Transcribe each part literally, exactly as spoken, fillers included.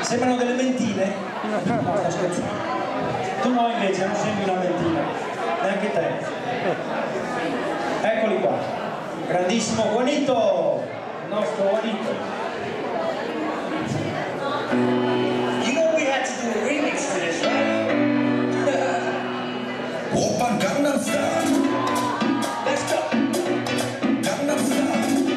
Sembrano delle mentine? No, sto scherzando. Tu no invece, non sembri una mentina, neanche te. Eccoli qua, grandissimo Juanito, il nostro Juanito. You know we had to do a remix to this, right? Oppa Gangnam Style. Let's go. Gangnam Style.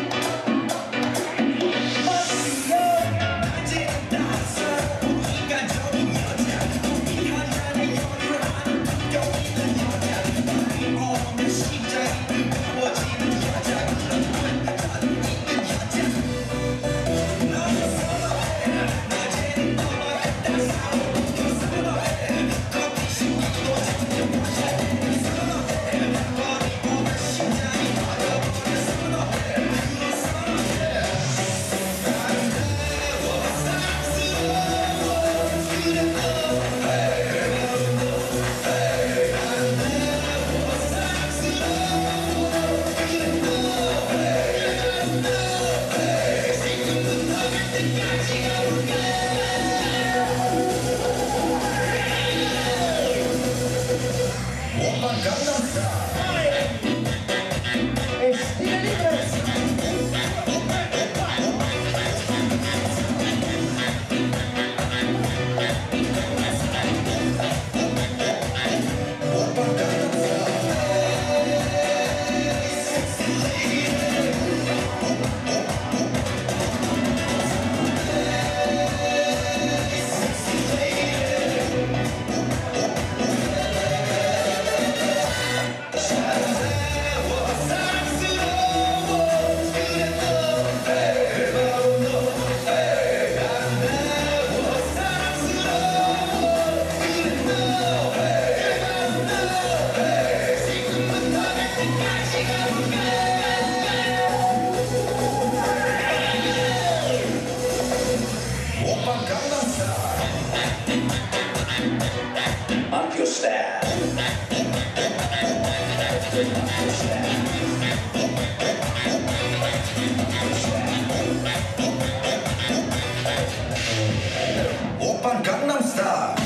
Oppa Gangnam Style. E stile libre! Oppa Gangnam Up your style. Oppa Gangnam Style.